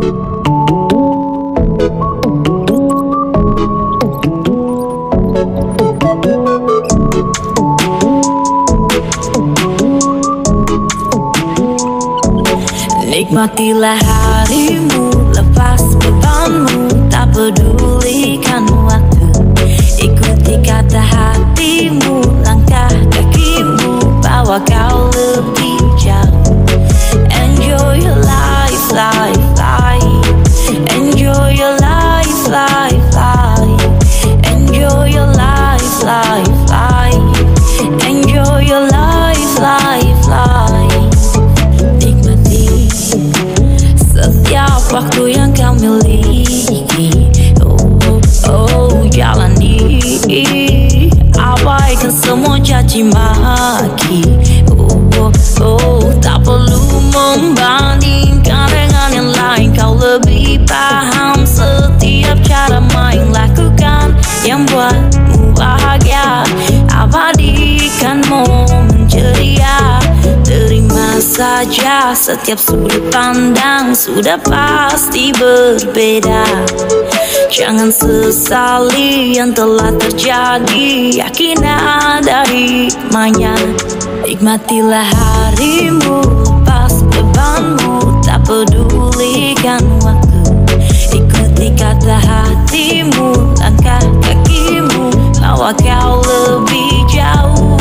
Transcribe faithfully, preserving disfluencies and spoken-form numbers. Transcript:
Nikmatilah harimu, lepas bebanmu, tak pedulikan waktu. Ikuti kata hatimu, langkah kakimu, bawa kau lebih jauh. Enjoy your life, life, life. Enjoy your life, life, life. Enjoy your life, life, life. Enjoy your life, life, life. Nikmati setiap waktu yang kau miliki. Oh, oh, oh, jalani. Abaikan semua caci maki. Oh, oh, oh, tak perlu membandingkan dengan yang lain. Kau lebih paham setiap cara main. Lakukan yang buatmu bahagia. Abadikan momen ceria. Terima saja setiap sudut pandang sudah pasti berbeda. Jangan sesali yang telah terjadi. Yakin ada hikmahnya. Nikmatilah harimu, lepas bebanmu, tak pedulikan waktu. Ikuti kata hatimu, langkah kakimu, bawa kau lebih jauh.